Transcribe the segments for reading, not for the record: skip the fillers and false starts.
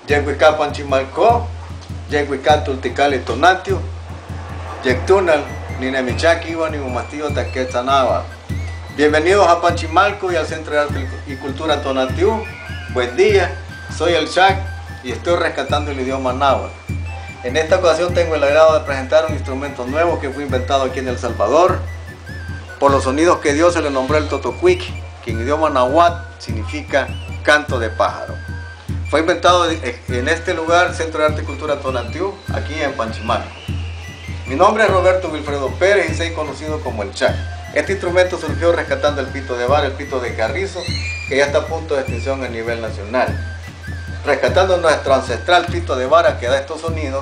Yehuicá Panchimalcó, Yehuicá Tulticali Tonatio, Yectunal, Ninemichaki, Iwan y Umastío Taquetzanaba. Bienvenidos a Panchimalco y al Centro de Arte y Cultura Tonatiuh. Buen día, soy el Chac y estoy rescatando el idioma náhuatl. En esta ocasión tengo el agrado de presentar un instrumento nuevo que fue inventado aquí en El Salvador. Por los sonidos que dio se le nombró el totocuic, que en idioma náhuatl significa canto de pájaro. Fue inventado en este lugar, Centro de Arte y Cultura Tonatiuh, aquí en Panchimalco. Mi nombre es Roberto Wilfredo Pérez y soy conocido como el Chac. Este instrumento surgió rescatando el pito de vara, el pito de carrizo, que ya está a punto de extinción a nivel nacional. Rescatando nuestro ancestral pito de vara que da estos sonidos.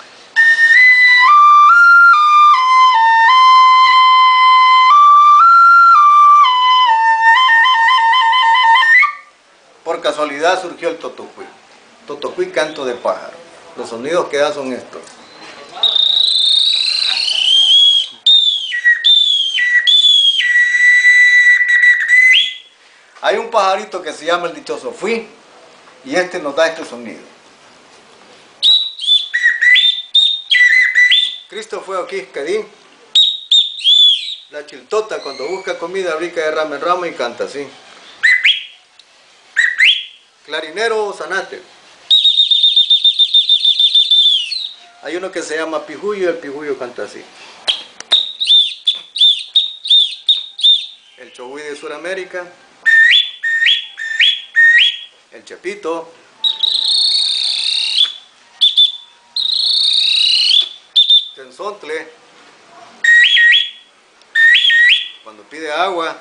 Por casualidad surgió el totocuic. Totocuic, canto de pájaro. Los sonidos que da son estos. Hay un pajarito que se llama el dichoso fui y este nos da este sonido. Cristo fue aquí, Cadín. La chiltota cuando busca comida brinca de rama en rama y canta así. Clarinero Zanate. Hay uno que se llama pijuyo y el pijuyo canta así. El chohui de Sudamérica. El chepito. Tenzontle. Cuando pide agua.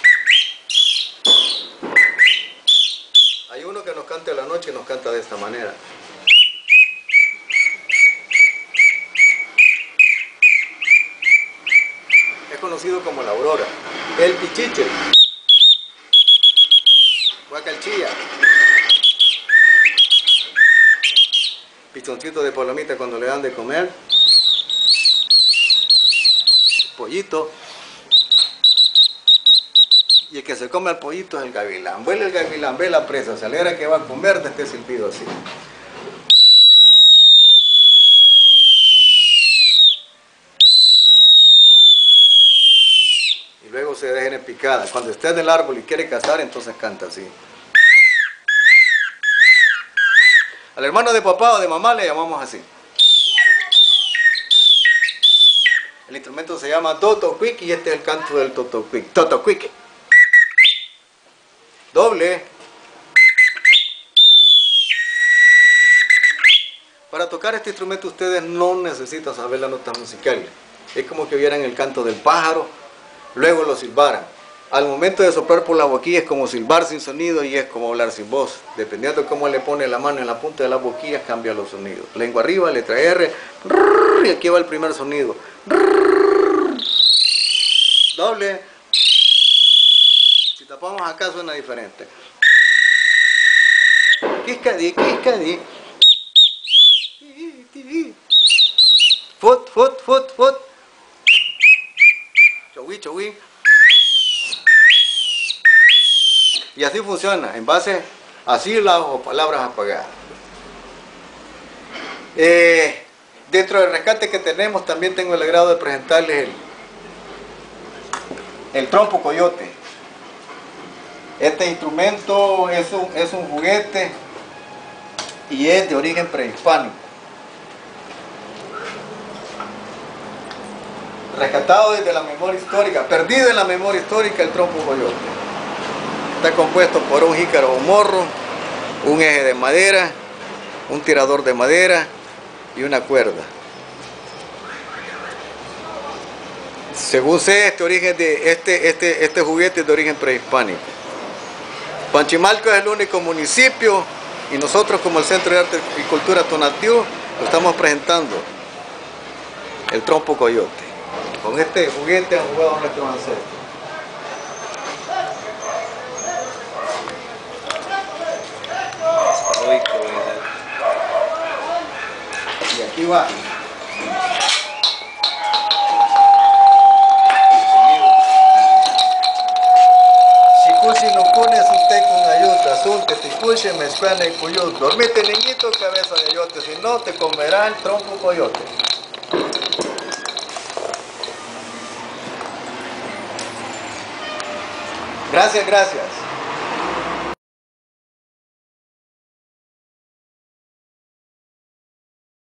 Hay uno que nos canta en la noche y nos canta de esta manera. Es conocido como la aurora. El pichiche. Huacalchilla. Pichoncito de palomita cuando le dan de comer. Pollito. Y el que se come al pollito es el gavilán. Vuela el gavilán, ve la presa, se alegra que va a comer de este silbido así. Y luego se deja en picada. Cuando esté en el árbol y quiere cazar, entonces canta así. Al hermano de papá o de mamá le llamamos así. El instrumento se llama totocuic y este es el canto del totocuic. Totocuic. Doble. Para tocar este instrumento ustedes no necesitan saber la nota musical. Es como que vieran el canto del pájaro, luego lo silbaran. Al momento de soplar por la boquilla es como silbar sin sonido y es como hablar sin voz. Dependiendo de cómo le pone la mano en la punta de las boquillas, cambia los sonidos. Lengua arriba, letra R, y aquí va el primer sonido. Doble. Si tapamos acá suena diferente. Quiscadí, quiscadí. Fut, fut, fut, fut. Chowi, chowi. Y así funciona, en base a sílabas o palabras apagadas. Dentro del rescate que tenemos también tengo el agrado de presentarles el trompo coyote. Este instrumento es un juguete y es de origen prehispánico. Rescatado desde la memoria histórica, perdido en la memoria histórica el trompo coyote. Está compuesto por un jícaro o morro, un eje de madera, un tirador de madera y una cuerda. Según sé, este juguete es de origen prehispánico. Panchimalco es el único municipio y nosotros como el Centro de Arte y Cultura Tonatiuh lo estamos presentando, el trompo coyote. Con este juguete han jugado nuestros ancestros. Y aquí va. Si no pones usted con ayuda, asunto, puche, me escuane cuyo. Dormite niñito, cabeza de yote, si no te comerá el tronco coyote. Gracias, gracias.